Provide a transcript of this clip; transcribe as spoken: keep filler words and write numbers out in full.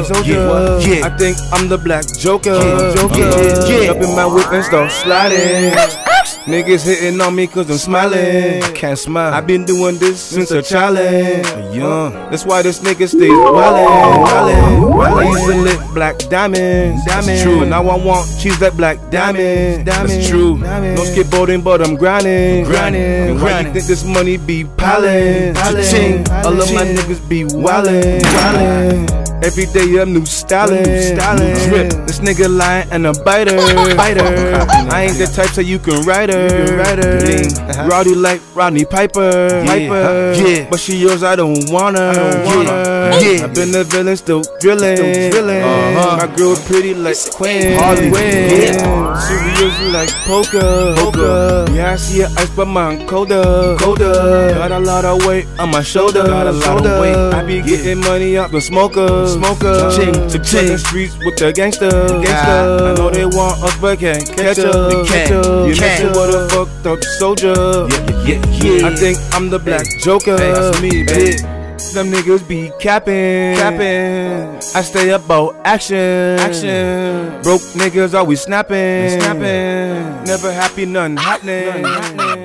soldier. Yeah. I think I'm the black Joker. Yeah. Joker. Yeah. Yeah. Up in my whip and start sliding. Niggas hitting on me cause I'm smiling. I can't smile. I've been doing this since a child. Young. That's why this nigga stays wildin'. Wildin'. I used to lit black diamonds. That's true. Now I want cheese like black diamonds. That's true. No skateboarding, but I'm grinding. Grinding. Why you think this money be piling? Cha-ching. All of my niggas be wildin'. Wildin'. Every day a new stylin', stylin'. Drip, this nigga lying and a biter, biter. I ain't the type so you can ride her, ride her. Rowdy like Rodney Piper, Piper. Yeah, but she yours, I don't want her. Yeah, yeah. I've been the villain, still drillin', drillin'. My girl pretty like Queen, Queen. Serious like poker, poker. Yeah, I see her ice, but mine colder, colder. Got a lot of weight on my shoulder, got a lot of weight. I be getting money out the smoker. Smoker, ching, to ching streets with the gangster, gangster. I know they want us, but can't catch us. Catch us. You messing with a fucked up soldier. Yeah, yeah, yeah. I think I'm the black Joker. Hey, that's me, baby. Them niggas be capping, capping. I stay about action, action. Broke niggas always snapping, snapping. Never happy, nothing happening.